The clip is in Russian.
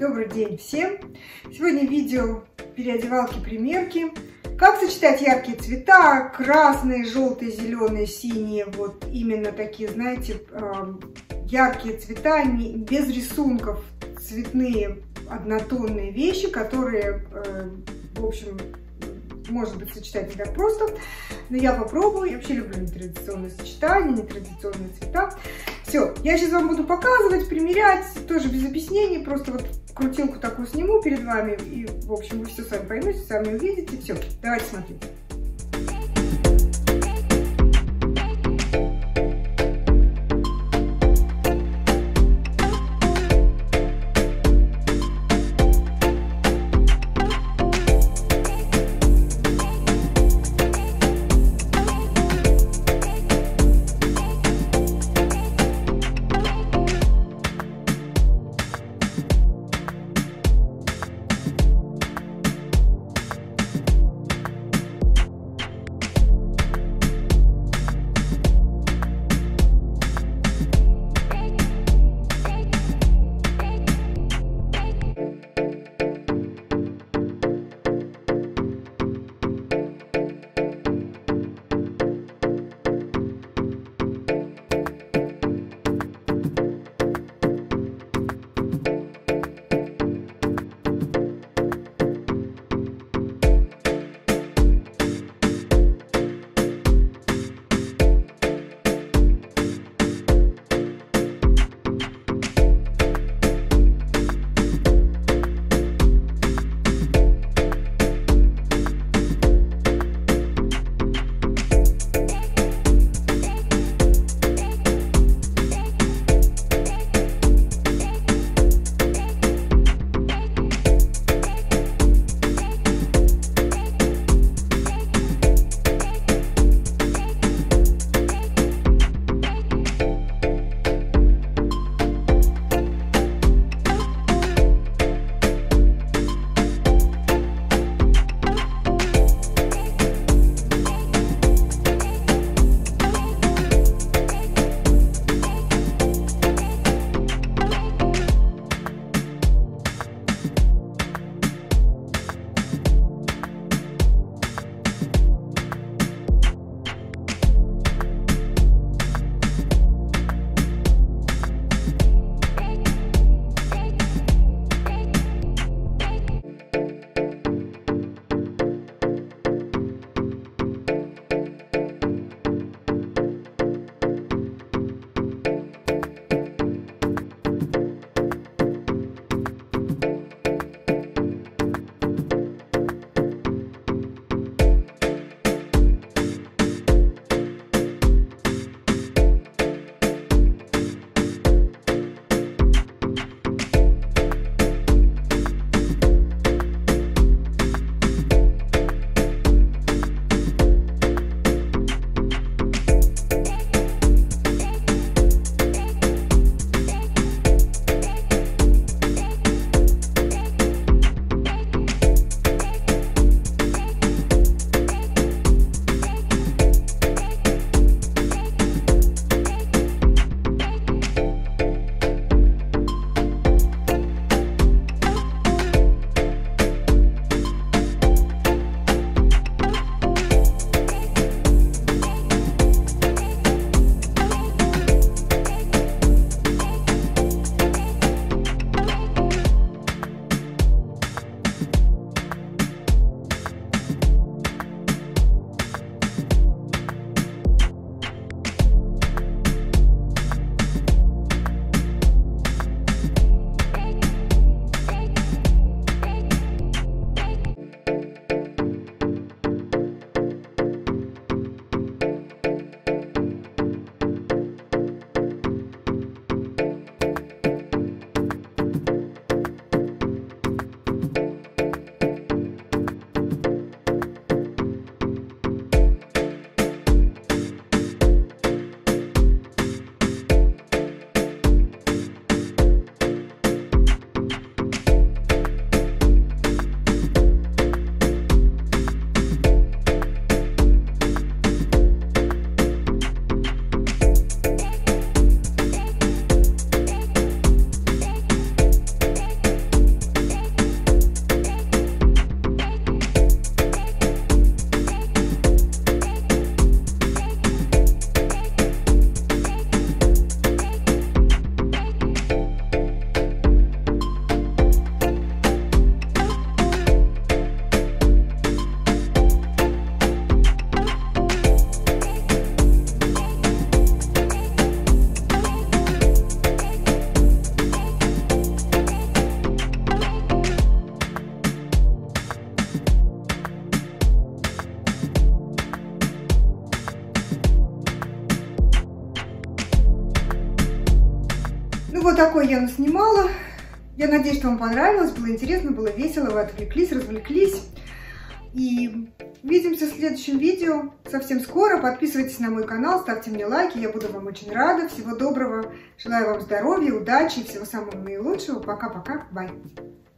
Добрый день всем! Сегодня видео переодевалки-примерки. Как сочетать яркие цвета, красные, желтые, зеленые, синие, вот именно такие, знаете, яркие цвета, без рисунков, цветные, однотонные вещи, которые, в общем, может быть, сочетать не так просто, но я попробую. Я вообще люблю нетрадиционные сочетания, нетрадиционные цвета. Все, я сейчас вам буду показывать, примерять, тоже без объяснений, просто вот крутилку такую сниму перед вами, и, в общем, вы все сами поймете, сами увидите. Все, давайте смотреть. я наснимала. Я надеюсь, что вам понравилось, было интересно, было весело, вы отвлеклись, развлеклись. И увидимся в следующем видео совсем скоро. Подписывайтесь на мой канал, ставьте мне лайки, я буду вам очень рада. Всего доброго, желаю вам здоровья, удачи, всего самого наилучшего. Пока-пока, бай!